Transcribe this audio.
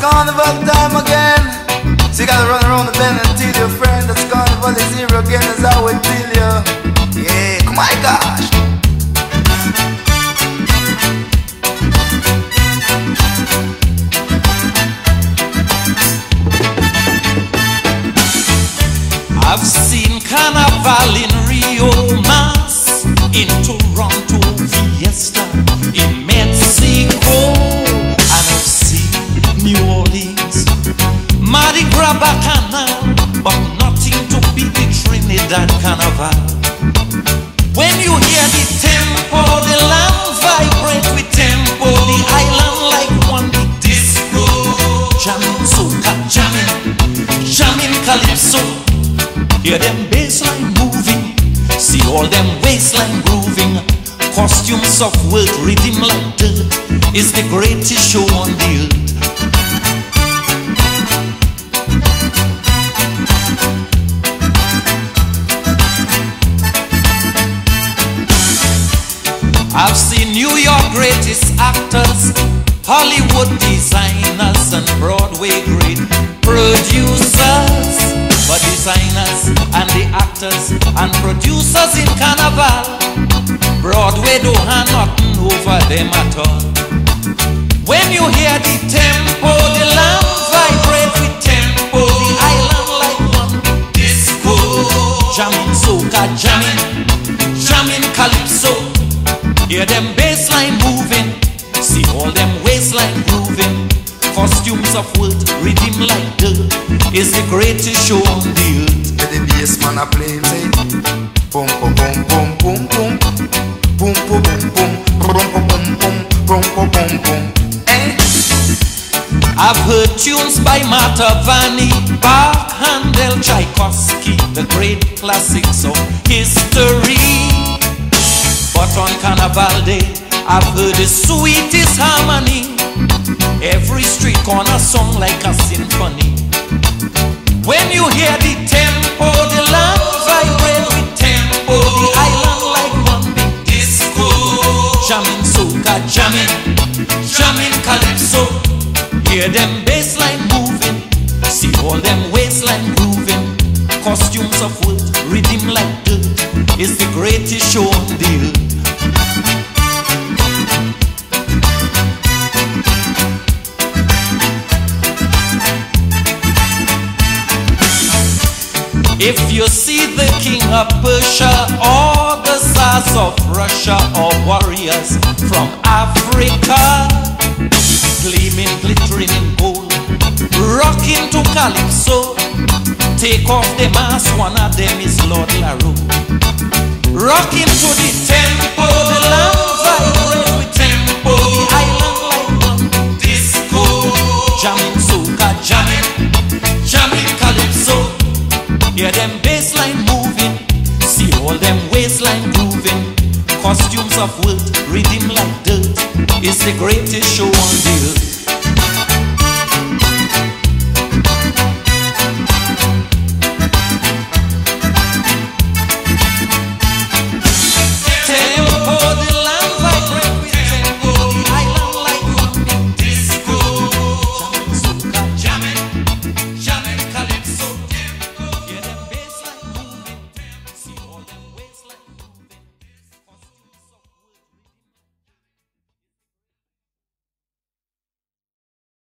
carnival time again. So you gotta run around the bend and tell your friend that carnival is here again, as I would tell you. Yeah, come on, gosh. I've seen carnival in Rio, Mass, in Toronto, Fiesta, in Mexico, and I've seen New Orleans, Mardi Gras Bacchanal, but nothing to beat the Trinidad Carnival. When you hear the tempo, the land vibrate with tempo, the island like one big disco, jamming soca, jamming calypso. Hear them bassline moving, see all them waistline grooving. Costumes of world, rhythm like dirt, is the greatest show on the earth. I've seen New York greatest actors, Hollywood designers, and Broadway great producers. But designers and the actors and producers in carnival, Broadway don't have nothing over them at all. When you hear the tempo, the land vibrate with tempo, the island like one disco, jamming soca, jamming calypso. Hear them bassline moving, see all them waistline grooving. Costumes of world, rhythm like dirt, is the greatest show on the earth. The bass man a play, say boom boom boom boom boom boom boom boom boom boom boom boom boom boom boom. I've heard tunes by Mantovani, Bach, Handel, Tchaikovsky, the great classics of history. But on Carnival Day, I've heard the sweetest harmony. Every street corner song like a symphony. When you hear the tempo, the land vibrate with tempo, the island like one big disco, jamming soca, jamming calypso. Hear them bassline moving, see all them waistline grooving. Costumes of wood, rhythm like dirt, is the greatest show on the earth. If you see the king of Persia or the Tsars of Russia or warriors from Africa, gleaming, glittering in gold, rocking to calypso, take off the mask, one of them is Lord Larue. Rocking to the tempo, the land vibrate with tempo, the island like one disco, jamming soca, jamming calypso. Hear them bassline moving, see all them waistline grooving. Costumes of wood, rhythm like dirt, is the greatest show on the earth.